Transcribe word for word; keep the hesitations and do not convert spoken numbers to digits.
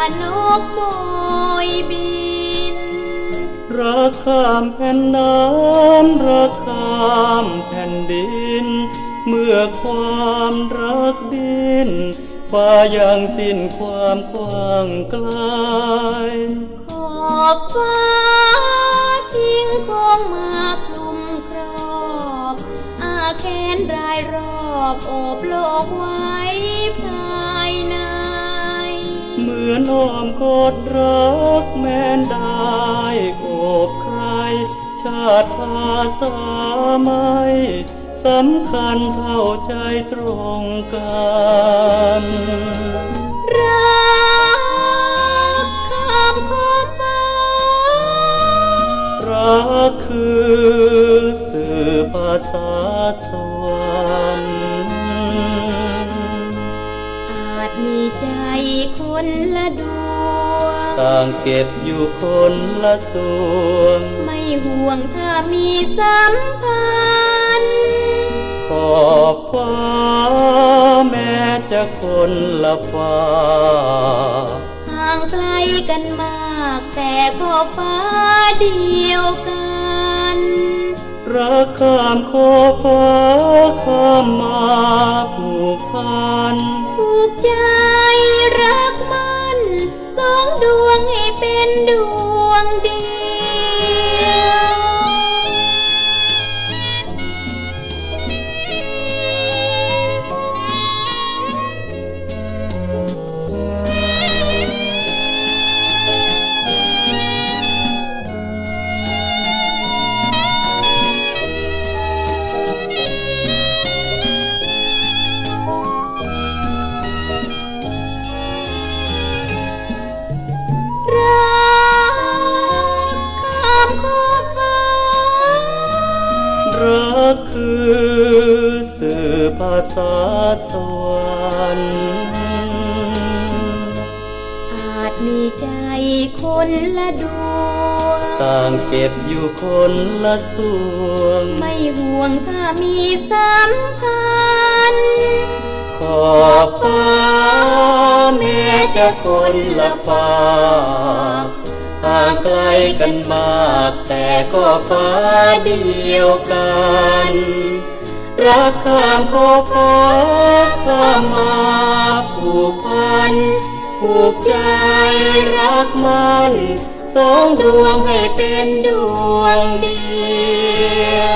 นกโบยบินรักข้ามแผ่นน้ำรักข้ามแผ่นดินเมื่อความรักดินฟ้ายังสิ้นความกว้างไกลขอบฟ้าทิ้งคงมาคลุมครอบอาแขนรายรอบโอบโลกไว้ภายในเหมือนอ้อมกอดรักแม้นได้โอบใครชาติภาษาไม่สำคัญเท่าใจตรงกันรักข้ามขอบฟ้ารักคือสื่อภาษาสวรรค์อาจมีใจคนละดวงต่างเก็บอยู่คนละส่วนไม่ห่วงถ้ามีสัมพันธ์ขอบฟ้าแม้จะคนละฟ้าห่างไกลกันมากแต่ขอบฟ้าเดียวกันรักข้ามขอบฟ้าข้ามมาผูกพันผูกใจรักมันสองดวงให้เป็นดวงเดียวรักคือสื่อภาษาสวรรค์อาจมีใจคนละดวงต่างเก็บอยู่คนละส่วนไม่ห่วงถ้ามีสัมพันธ์ขอบฟ้าแม้จะคนละฟ้าห่างไกลกันมากแต่ก็ฟ้าเดียวกันรักข้ามขอบฟ้าข้ามมาผูกพันผูกใจรักมันสองดวงให้เป็นดวงเดียว